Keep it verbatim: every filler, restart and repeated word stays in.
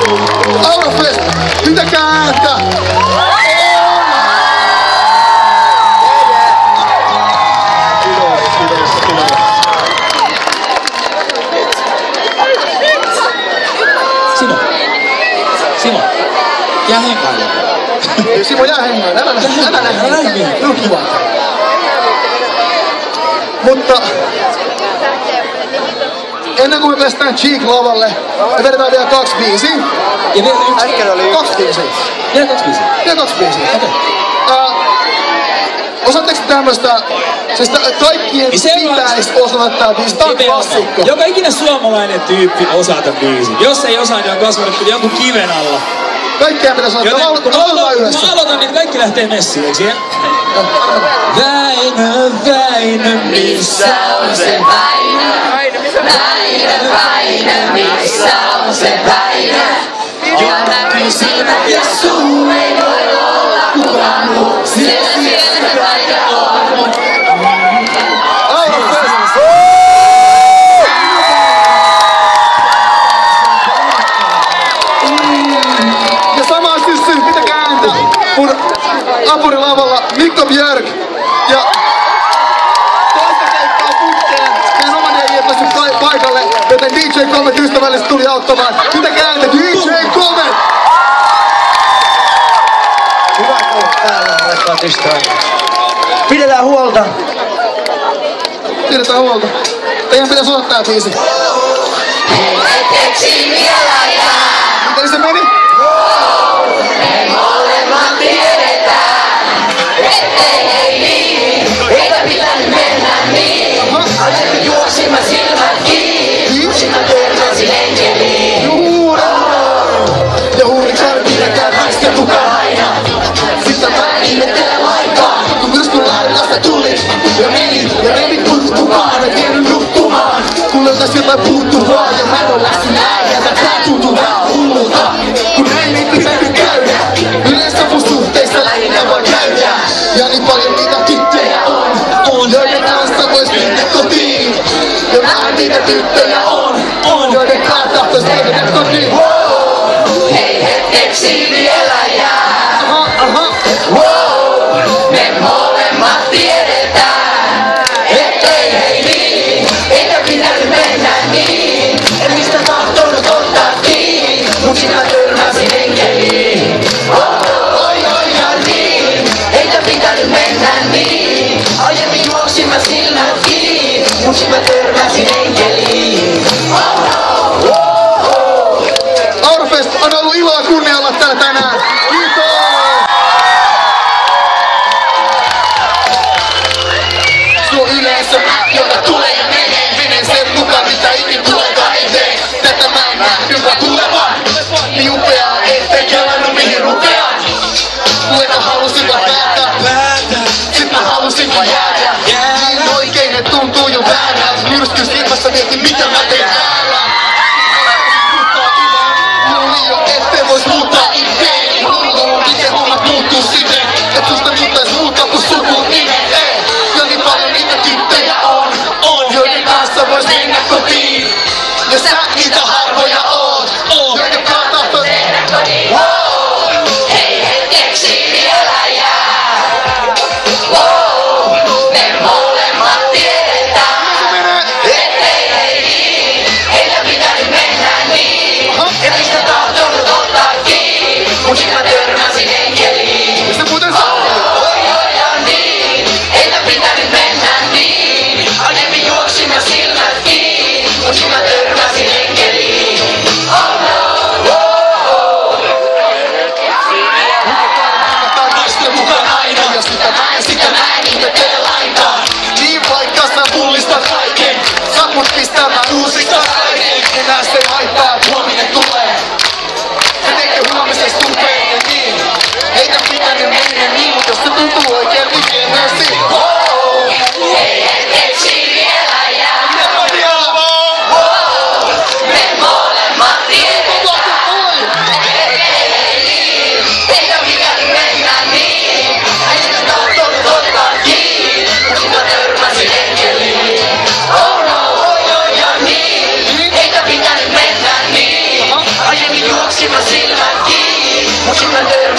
Aurafest, pitäkää ääntä! Simo. Simo. Jää hengaille. Simo, jää hengaille. Älä nähdä. Älä nähdä. Älä nähdä. Minun kiva. Mutta ennen kuin me päästään Cheek-lavalle, me vedetään vielä kaksi biisiä. Ja vielä yksi. Äsken oli kaksi biisiä. Vielä kaksi biisiä. Vielä kaksi biisiä. Okei. Uh, osaatteko tämmöstä, siis kaikkien pitäisi osata tää biisi, tää on klassikko. Joka ikinä suomalainen tyyppi osaa tän biisin. Jos ei osaa, niin on kasvanut jonkun kiven alla. Kaikkea pitäisi osata, lauletaan yhdessä. Mä aloitan, niin kaikki lähtee messiin, eikö siihen? Väinö, Väinö, missä on se Väinö? Väinö, Väinö, missä on se Väinö? Jollakin silmät ja suu ei voi olla kukaan muu. Siellä siellä Väinö on. Ja sama syssy, pitäkää ääntä. Mun apurilavalla Mikko Björk ja toista keikkaa putkeen. Meidän oma D J ei päässyt paikalle, joten D J Comet ystävällisesti tuli auttamaan. Pitäkää ääntä, D J Comet! Hyvä olla täällä, rakkaat ystävät. Pidetään huolta. Pidetään huolta. Teidän pitäisi olla tää biisi. Miten se meni? Me molemmat tiedetään, ettei hei niin, eikä pitänyt mennä niin. Alettiin juoksimaan silmät kiinni, sinä törmäsin enkeliin. Ja huurin sarpinäkään Naisten mukaan aina, sitä mä ihmettelen lainkaan. Kun myrskyn laidasta tuli ja meni ja revit mut mukaan, et vienyt nukkumaan. Kuule täs jotain puuttuvaa ja mä en lästy näin, ja tää tuntuu vähän hullulta. Kun näin ei pitänyt käydä, yleensä mun suhteissa lähinnä voi käydä. Ja niin paljon niitä tyttöjä on, on joiden kanssa vois mennä kotiin. Ja vähän niitä tyttöjä on, on joiden kanssa tahtois mennä kotiin. Hei hetkeksi vielä jää. Aha, aha. Wow, me molemmat tiedetään, ettei hei niin, eikä pitänyt mennä niin. En mistä tahtonut ottaa kiinni, mut sit mä törmäsin enkeliin. Oh, oi oi ja niin, eikä pitänyt mennä niin. Aiemmin juoksin mä silmät kiinni, mut sit mä törmäsin enkeliin. Oh no, oh, oh. Aurafest on ollut ilo ja kunnia olla täällä tänään. Kiitos! Suo yleensä joka tulee ja menee, menen sen mukaan mitä ikin tulekaan eteen. Tätä mä en nähnyt vaan tulevan, niin upeaa ettei kelannut mihin rupean. Kun en halusin vaan päätä, sit mä halusin vaan jäädä. Niin oikein, et tuntuu jo väärältä. Myrsky silmässä mietin mitä mä teen täällä. Luulin jo ettei vois muuttaa itteeni. Luulin miten hommat muuttuu siten, et susta muutais muuta kun sukuun nimen ei. Ja niin paljon niitä tyttöjä on, on joiden kanssa vois mennä kotiin. Ja sä niitä harvoja oot, oot joiden kanssa tahtois mennä kotiin. Wow, hei hetkeksi vielä jää. Wow, me molemmat tiedetään, ettei hei niin, eikä pitänyt mennä niin. En mistä tahtonut ottaa kiinni, mut sit mä törmäsin enkeliin. Se muuten sanoo. Oi oi ja niin, eikä pitänyt mennä niin. Aiemmin juoksin mä silmät kiinni, mut sit mä törmäsin enkeliin. yksin mä törmään.